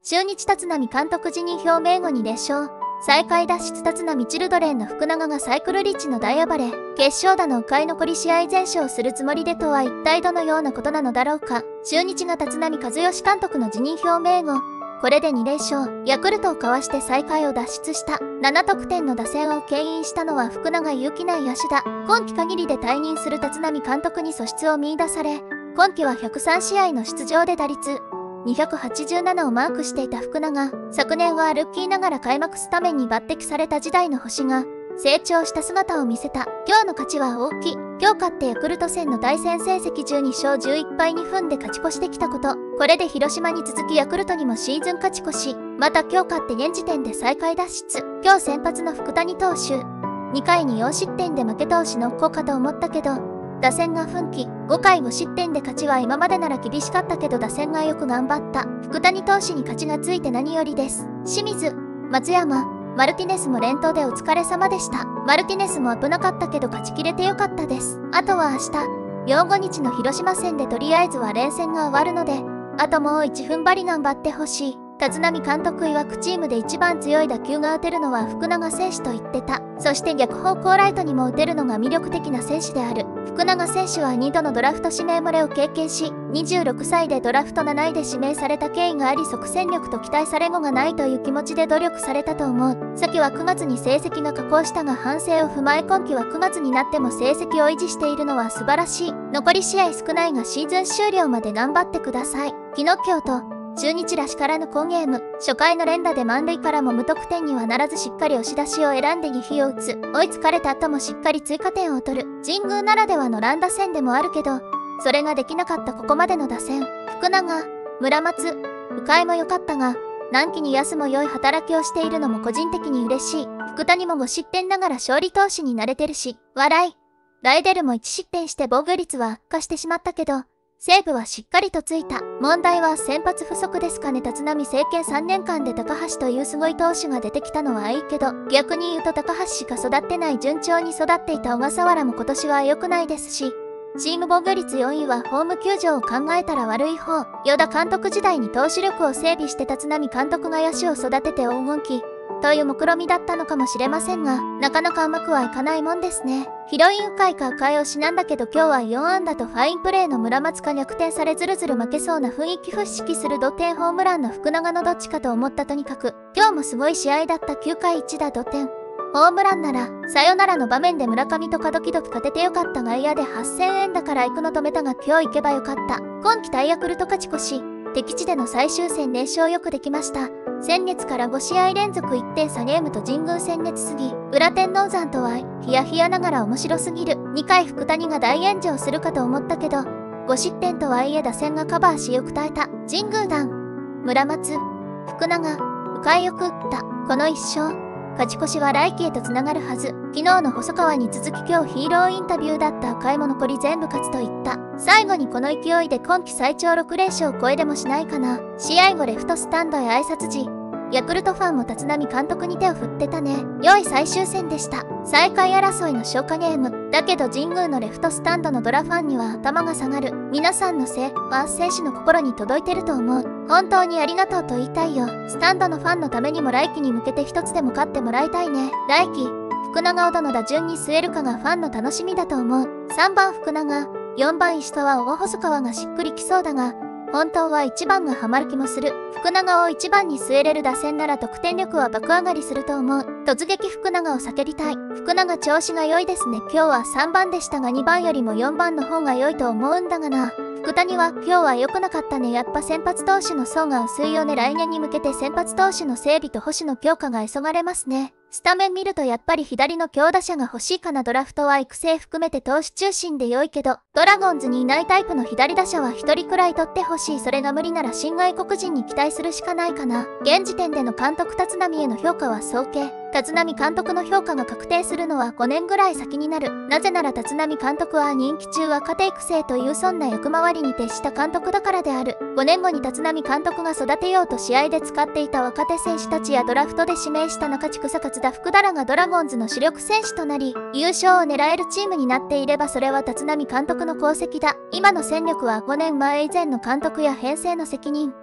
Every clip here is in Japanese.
中日立浪監督辞任表明後に列勝。最下位脱出立浪チルドレンの福永がサイクルリッチの大暴れ。決勝打の回残り試合全勝するつもりでとは一体どのようなことなのだろうか。中日が立浪和義監督の辞任表明後、これで2連勝、ヤクルトをかわして最下位を脱出した。7得点の打線を牽引したのは福永勇気ない野手だ。今季限りで退任する立浪監督に素質を見出され、今季は103試合の出場で打率287をマークしていた福永。昨年はルーキーながら開幕スタメンに抜擢された時代の星が成長した姿を見せた。今日の勝ちは大きい。今日勝ってヤクルト戦の対戦成績12勝11敗2分で勝ち越してきたこと。これで広島に続きヤクルトにもシーズン勝ち越し。また今日勝って現時点で最下位脱出。今日先発の福谷投手。2回に4失点で負け投手の子かと思ったけど、打線が奮起。5回5失点で勝ちは今までなら厳しかったけど打線がよく頑張った。福谷投手に勝ちがついて何よりです。清水、松山、マルティネスも連投でお疲れ様でした。マルティネスも危なかったけど勝ちきれてよかったです。あとは明日、15日の広島戦でとりあえずは連戦が終わるので、あともう1踏ん張り頑張ってほしい。立浪監督曰くチームで一番強い打球が打てるのは福永選手と言ってた。そして逆方向ライトにも打てるのが魅力的な選手である。福永選手は2度のドラフト指名漏れを経験し、26歳でドラフト7位で指名された経緯があり即戦力と期待され後がないという気持ちで努力されたと思う。先は9月に成績が下降したが反省を踏まえ今季は9月になっても成績を維持しているのは素晴らしい。残り試合少ないがシーズン終了まで頑張ってください。昨日今日と中日らしからぬ好ゲーム。初回の連打で満塁からも無得点にはならずしっかり押し出しを選んで2飛を打つ。追いつかれた後もしっかり追加点を取る。神宮ならではの乱打戦でもあるけど、それができなかったここまでの打線。福永、村松、鵜飼も良かったが、何期に安も良い働きをしているのも個人的に嬉しい。福谷も5失点ながら勝利投手に慣れてるし、笑い。ライデルも1失点して防御率は悪化してしまったけど、セーブはしっかりとついた。問題は先発不足ですかね。立浪政権3年間で高橋というすごい投手が出てきたのはいいけど、逆に言うと高橋しか育ってない順調に育っていた小笠原も今年は良くないですし、チーム防御率4位はホーム球場を考えたら悪い方。与田監督時代に投手力を整備して立浪監督が野手を育てて黄金期という目論みだったのかもしれませんが、なかなかうまくはいかないもんですね。ヒロイン会か赤い推しなんだけど今日は4安打とファインプレーの村松か逆転されずるずる負けそうな雰囲気不思議する土点ホームランの福永のどっちかと思った。とにかく今日もすごい試合だった。9回1打土点。ホームランならサヨナラの場面で村上とかドキドキ勝ててよかったが嫌で8000円だから行くの止めたが今日行けばよかった。今季対ヤクルト勝ち越し。敵地での最終戦連勝よくできました。先月から5試合連続1点差ゲームと神宮戦熱すぎ。裏天王山とはヒヤヒヤながら面白すぎる。2回福谷が大炎上するかと思ったけど、5失点とはいえ打線がカバーしよく耐えた。神宮団、村松、福永、鵜飼よく打った。この1勝。勝ち越しは来季へとつながるはず。昨日の細川に続き今日ヒーローインタビューだった赤いも残り全部勝つと言った。最後にこの勢いで今季最長6連勝超えでもしないかな。試合後レフトスタンドへ挨拶時、ヤクルトファンも立浪監督に手を振ってたね。良い最終戦でした。最下位争いの消化ゲーム。だけど神宮のレフトスタンドのドラファンには頭が下がる。皆さんのせいは選手の心に届いてると思う。本当にありがとうと言いたいよ。スタンドのファンのためにも来季に向けて一つでも勝ってもらいたいね。来季、福永をどの打順に据えるかがファンの楽しみだと思う。3番福永、4番石川大細川がしっくりきそうだが、本当は1番がハマる気もする。福永を1番に据えれる打線なら得点力は爆上がりすると思う。突撃福永を叫びたい。福永調子が良いですね。今日は3番でしたが2番よりも4番の方が良いと思うんだがな。福谷は今日は良くなかったね。やっぱ先発投手の層が薄いよね。来年に向けて先発投手の整備と保守の強化が急がれますね。スタメン見るとやっぱり左の強打者が欲しいかな。ドラフトは育成含めて投手中心で良いけど、ドラゴンズにいないタイプの左打者は1人くらい取ってほしい。それが無理なら新外国人に期待するしかないかな。現時点での監督立浪への評価は早計。立浪監督の評価が確定するのは5年ぐらい先になる。なぜなら立浪監督は任期中若手育成というそんな役回りに徹した監督だからである。5年後に立浪監督が育てようと試合で使っていた若手選手たちやドラフトで指名した中地草勝田福田らがドラゴンズの主力選手となり、優勝を狙えるチームになっていればそれは立浪監督の功績だ。今の戦力は5年前以前の監督や編成の責任。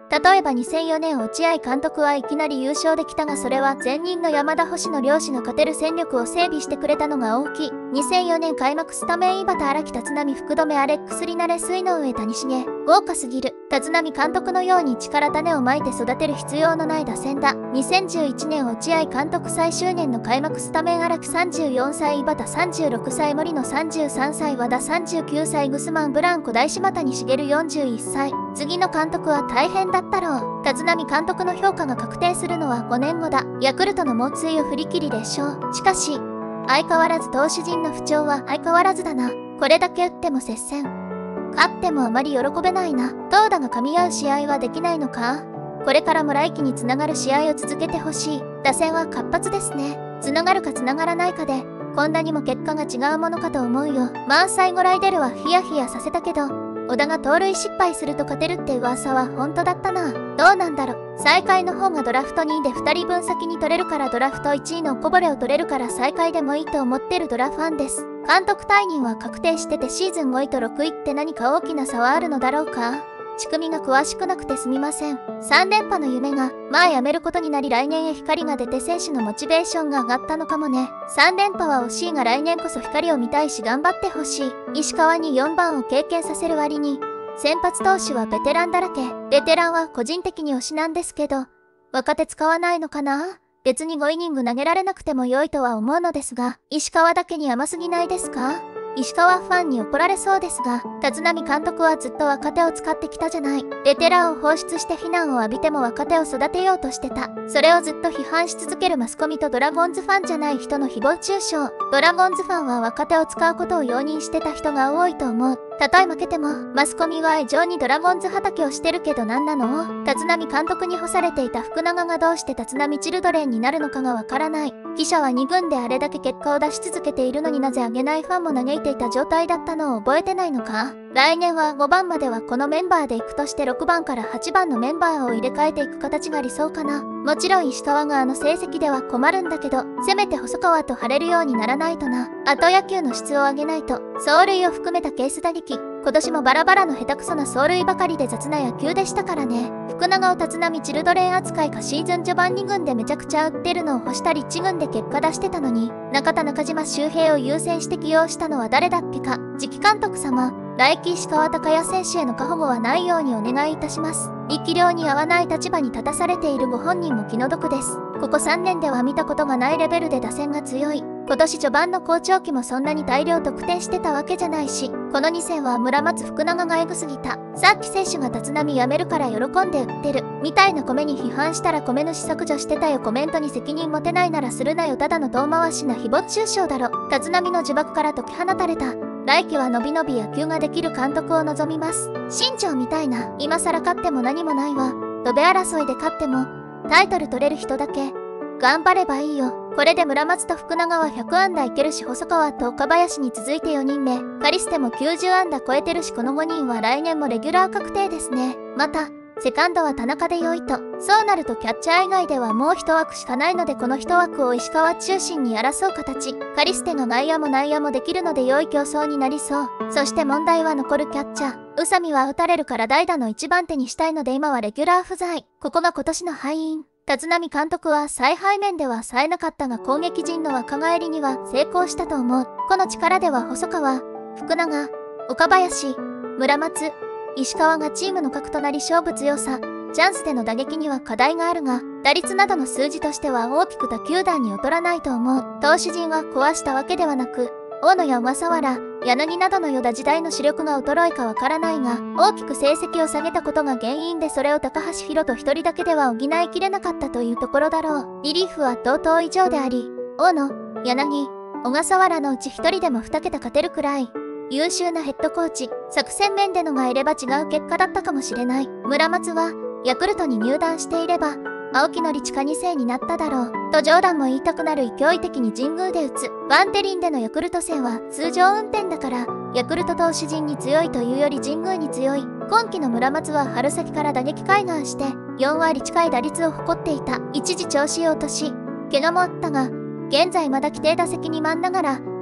例えば2004年落合監督はいきなり優勝できたが、それは前任の山田星野両氏が勝てる戦力を整備してくれたのが大きい。2004年開幕スタメン井端荒木立浪福留アレックスリナレ水の上谷繁豪華すぎる。立浪監督のように力種をまいて育てる必要のない打線だ。2011年落合監督最終年の開幕スタメン荒木34歳井端36歳森野33歳和田39歳グスマンブランコ大島谷繁41歳。次の監督は大変だったろう。立浪監督の評価が確定するのは5年後だ。ヤクルトの猛追を振り切りでしょう。しかし相変わらず投手陣の不調は相変わらずだな。これだけ打っても接戦、勝ってもあまり喜べないな。投打が噛み合う試合はできないのか。これからも来季につながる試合を続けてほしい。打線は活発ですね。つながるかつながらないかでこんなにも結果が違うものかと思うよ。最後ライデルはヒヤヒヤさせたけど、小田が盗塁失敗すると勝てるって噂は本当だったな。どうなんだろ。最下位の方がドラフト2位で2人分先に取れるから、ドラフト1位のこぼれを取れるから最下位でもいいと思ってるドラファンです。監督退任は確定しててシーズン5位と6位って何か大きな差はあるのだろうか。仕組みが詳しくなくてすみません。3連覇の夢がやめることになり、来年へ光が出て選手のモチベーションが上がったのかもね。3連覇は惜しいが来年こそ光を見たいし頑張ってほしい。石川に4番を経験させる割に先発投手はベテランだらけ。ベテランは個人的に推しなんですけど、若手使わないのかな。別に5イニング投げられなくても良いとは思うのですが、石川だけに甘すぎないですか。石川ファンに怒られそうですが、立浪監督はずっと若手を使ってきたじゃない。ベテランを放出して非難を浴びても若手を育てようとしてた。それをずっと批判し続けるマスコミとドラゴンズファンじゃない人の誹謗中傷。ドラゴンズファンは若手を使うことを容認してた人が多いと思う。たとえ負けてもマスコミは愛情にドラゴンズ畑をしてるけど何なの。立浪監督に干されていた福永がどうして立浪チルドレンになるのかがわからない。記者は2軍であれだけ結果を出し続けているのになぜ上げないファンも嘆いていた状態だったのを覚えてないのか。来年は5番まではこのメンバーでいくとして6番から8番のメンバーを入れ替えていく形が理想かな。もちろん石川が成績では困るんだけど、せめて細川と張れるようにならないとな。あと野球の質を上げないと。走塁を含めたケース打撃、今年もバラバラの下手くそな走塁ばかりで雑な野球でしたからね。福永を立浪チルドレン扱いか、シーズン序盤2軍でめちゃくちゃ打ってるのを干したり1軍で結果出してたのに、中田中島周平を優先して起用したのは誰だっけか。次期監督様、来季石川昂弥選手への過保護はないようにお願いいたします。力量に合わない立場に立たされているご本人も気の毒です。ここ3年では見たことがないレベルで打線が強い。今年序盤の好調期もそんなに大量得点してたわけじゃないし、この2戦は村松福永がエグすぎた。さっき選手が立浪やめるから喜んで売ってるみたいな米に批判したら米主削除してたよ。コメントに責任持てないならするなよ。ただの遠回しな誹謗中傷だろ。立浪の呪縛から解き放たれた。来季はのびのび野球ができる監督を望みます。新庄みたいな今更勝っても何もないわ。ドベ争いで勝ってもタイトル取れる人だけ頑張ればいいよ。これで村松と福永は100安打いけるし、細川と岡林に続いて4人目、カリステも90安打超えてるし、この5人は来年もレギュラー確定ですね。またセカンドは田中で良いと。そうなるとキャッチャー以外ではもう1枠しかないので、この1枠を石川中心に争う形。カリステが外野も内野もできるので良い競争になりそう。そして問題は残るキャッチャー。宇佐美は打たれるから代打の1番手にしたいので今はレギュラー不在。ここが今年の敗因。立浪監督は采配面では冴えなかったが、攻撃陣の若返りには成功したと思う。この力では細川、福永、岡林、村松、石川がチームの核となり勝負強さ、チャンスでの打撃には課題があるが、打率などの数字としては大きく他球団に劣らないと思う。投手陣は壊したわけではなく、大野や小笠原、柳などの与田時代の主力が衰えかわからないが、大きく成績を下げたことが原因で、それを高橋宏斗一人だけでは補いきれなかったというところだろう。リリーフは同等以上であり、大野、柳、小笠原のうち一人でも2桁勝てるくらい優秀なヘッドコーチ、作戦面でのがいれば違う結果だったかもしれない。村松はヤクルトに入団していれば青木のり地下2世になっただろうと冗談も言いたくなる勢い的に神宮で打つ。バンテリンでのヤクルト戦は通常運転だから、ヤクルト投手陣に強いというより神宮に強い。今季の村松は春先から打撃開眼して4割近い打率を誇っていた。一時調子を落とし怪我もあったが、現在まだ規定打席に満ながら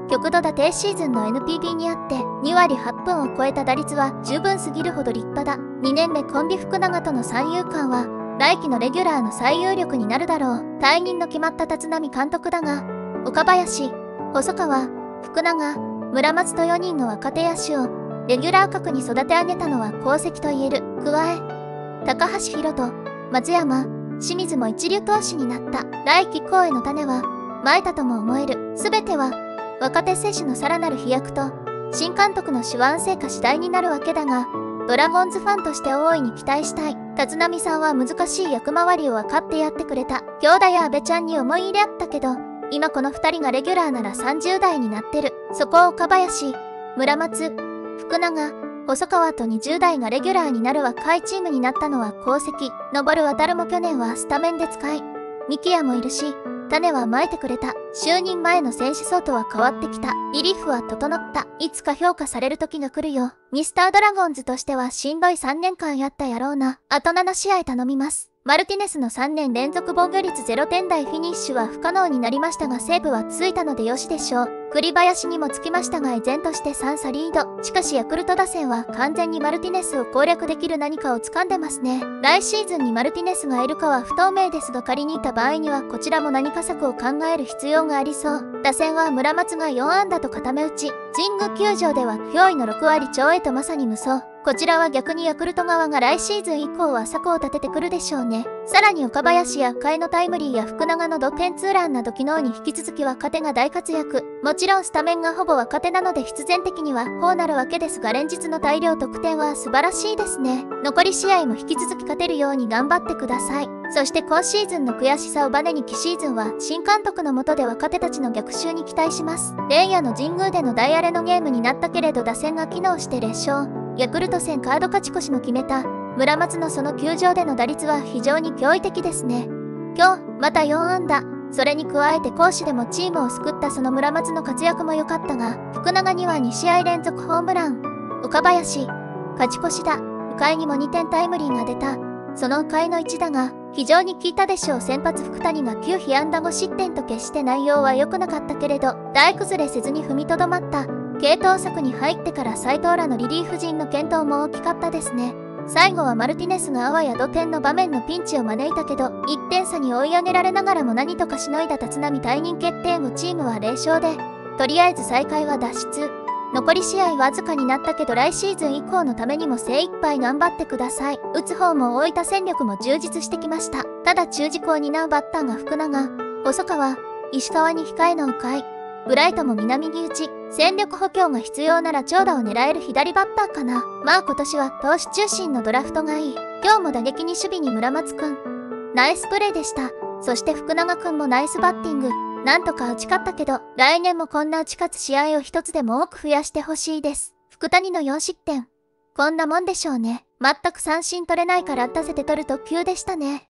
極度打低シーズンの NPB にあって2割8分を超えた打率は十分すぎるほど立派だ。2年目コンビ福永との三遊間は来季のレギュラーの最有力になるだろう。退任の決まった立浪監督だが、岡林、細川、福永、村松と4人の若手野手をレギュラー格に育て上げたのは功績と言える。加え、高橋宏斗、松山、清水も一流投手になった。来季降への種はまいたとも思える。すべては若手選手のさらなる飛躍と新監督の手腕成果次第になるわけだが、ドラゴンズファンとして大いに期待したい。立浪さんは難しい役回りを分かってやってくれた。兄弟や阿部ちゃんに思い入れあったけど、今この2人がレギュラーなら30代になってる。そこを岡林、村松、福永、細川と20代がレギュラーになる若いチームになったのは功績。登る渡るも去年はスタメンで使い、三木谷もいるし、種はまいてくれた。就任前の選手層とは変わってきた。リリーフは整った。いつか評価される時が来るよ。ミスタードラゴンズとしてはしんどい3年間やったやろうな。あと7試合頼みます。マルティネスの3年連続防御率0点台フィニッシュは不可能になりましたが、セーブはついたのでよしでしょう。栗林にもつきましたが依然として3差リード。しかしヤクルト打線は完全にマルティネスを攻略できる何かを掴んでますね。来シーズンにマルティネスがいるかは不透明ですが、仮にいた場合にはこちらも何か策を考える必要がありそう。打線は村松が4安打と固め打ち、神宮球場では驚異の6割超えとまさに無双。こちらは逆にヤクルト側が来シーズン以降は策を立ててくるでしょうね。さらに岡林や甲斐のタイムリーや福永の同点ツーランなど昨日に引き続き若手が大活躍。もちろんスタメンがほぼ若手なので必然的にはこうなるわけですが、連日の大量得点は素晴らしいですね。残り試合も引き続き勝てるように頑張ってください。そして今シーズンの悔しさをバネに来シーズンは新監督の下で若手たちの逆襲に期待します。連夜の神宮での大荒れのゲームになったけれど打線が機能して連勝。ヤクルト戦カード勝ち越しも決めた村松のその球場での打率は非常に驚異的ですね。今日また4安打。それに加えて攻守でもチームを救ったその村松の活躍も良かったが、福永には2試合連続ホームラン。岡林、勝ち越しだ。鵜飼にも2点タイムリーが出た。その鵜飼の一打が非常に効いたでしょう。先発福谷が9被安打5失点と決して内容は良くなかったけれど、大崩れせずに踏みとどまった。継投策に入ってから斉藤らのリリーフ陣の健闘も大きかったですね。最後はマルティネスがあわや同点の場面のピンチを招いたけど、1点差に追い上げられながらも何とかしのいだ立浪退任決定後チームは0勝で、とりあえず再開は脱出。残り試合わずかになったけど来シーズン以降のためにも精一杯頑張ってください。打つ方も大分戦力も充実してきました。ただ中軸を担うバッターが福永、細川、石川に控えの鵜飼、ブライトも南に打ち、戦力補強が必要なら長打を狙える左バッターかな。まあ今年は投手中心のドラフトがいい。今日も打撃に守備に村松くん。ナイスプレーでした。そして福永くんもナイスバッティング。なんとか打ち勝ったけど、来年もこんな打ち勝つ試合を一つでも多く増やしてほしいです。福谷の4失点。こんなもんでしょうね。全く三振取れないから打たせて取ると急でしたね。